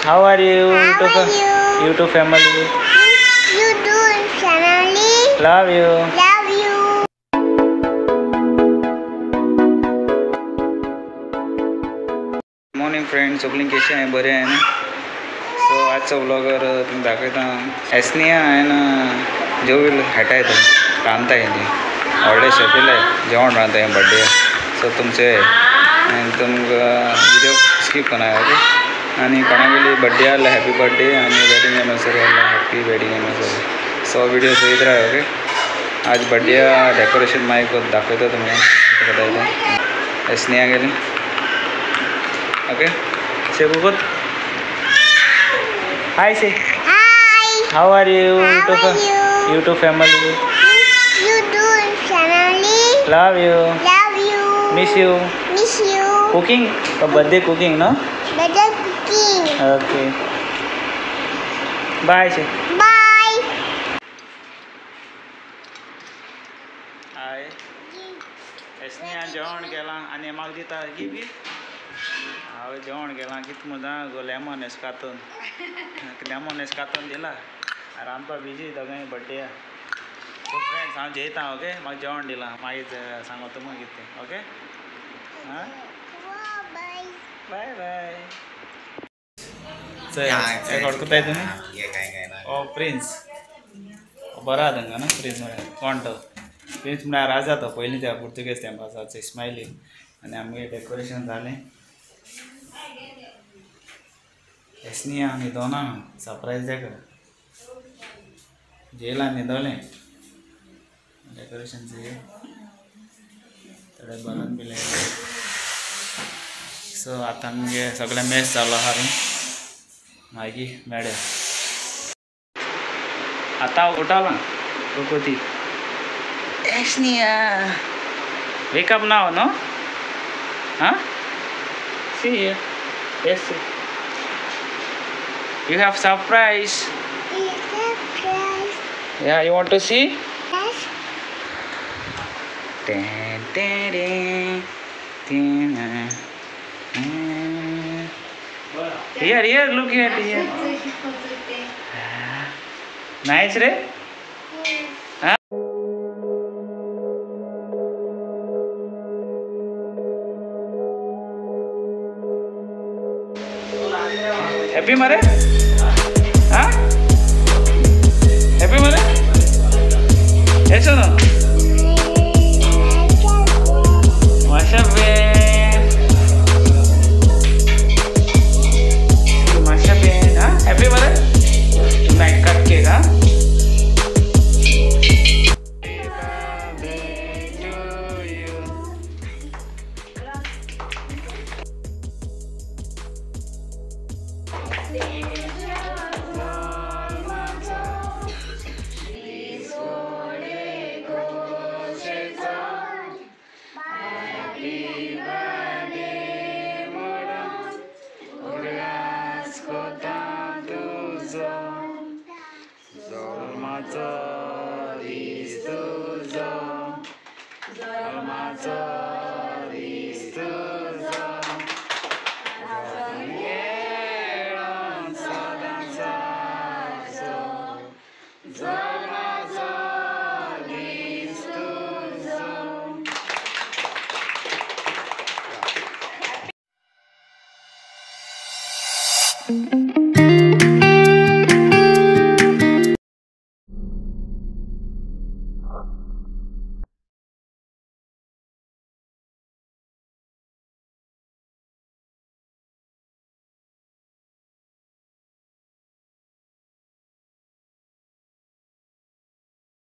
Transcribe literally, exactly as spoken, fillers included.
How are you? How YouTube, are you? YouTube family. You do family. Love you. Love you. Morning friends, सगळीं कशी आहे? बरे आहे ना? सो आजचा ब्लॉगर तुम्ही दाखवता एसनिया आहे ना, जेवढी हाटा येतो रांधता येते ऑर्डर शेफील आहे जेवण रांधता आहे बड्डे. सो तुमचे तुमकां व्हिडिओ स्किप करना ओके. आणि कोणा गेली बड्डे आला हॅपी बर्थडे आणि वेडिंग एनिवर्सरी आला happy wedding anniversary. So video सहित राहा ओके. आज बड्डे डेकोरेशन माईक दाखवतो तुम्हाला एसनिया गेली ओके. से गुगत hi say Hi. How are you? How YouTube are you? YouTube family. You do family. Love you. Love you. Miss you. Miss you. Cooking? birthday cooking no? Better cooking. Okay. Bye say Bye. Hi एसनिया जेवण केलां आनी म्हाका दिता gift गी. हांवें जेवण केलां कितें म्हणटा गो लेमन एस कातून लेमन एस कातून दिला रांदपा बिजी दोगांय बड्डे. सो फ्रेंड्स हांव जेयतां ओके. म्हाका जेवण दिलां मागीर सांगो तुमकां कितें ओके. हां Bye. Bye bye. चल कोताय तुमी ओ प्रिन्स बरा तांकां ना प्रिन्स म्हळ्यार कोण तो प्रिन्स म्हळ्यार राजा तो पयलीं त्या पुर्तुगेज तेंपासाचो इस्माइली. आनी आमगे डेकोरेशन जालें एसनिया न्हिदोना सरप्रायज तेका जेयला न्हिदोलें डेकोरेशन चेर थोडे बलून बिले. सो आतां आमगे सगळें मॅच चालू आहा न्ही मागीर मेळया. आतां उठलां कोकोती एसनिया वेक अप नाव नो. Huh? See here. Yes. You have surprise. It's a prize. Yeah, you want to see? Yes. Dun, dun, dun, dun, dun. Here, here, look here, here. Nice, right? Huh? Happy mare? Huh? Happy mare? Yes or no? Masha ben. Masha ben, huh? Happy mare? Tonight cut cake, huh? Mm-hmm.